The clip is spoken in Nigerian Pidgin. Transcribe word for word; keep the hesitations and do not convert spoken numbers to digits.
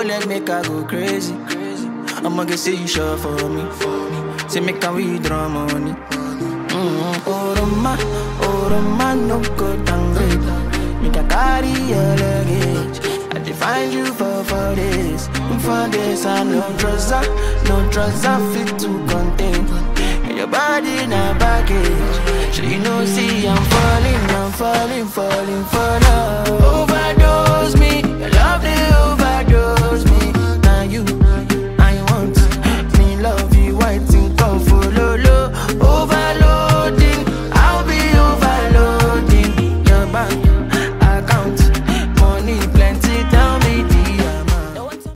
let make I go crazy. I'ma get say you sure for me. Say make I withdraw money. Mm-hmm. Oh, Roma, oh, Roma, no go downgrade. Make I carry your luggage. I define you for for this. For this, I no trouser, no trouser fit to contain. Your body in a package. So you know, see, I'm falling, I'm falling, falling, falling.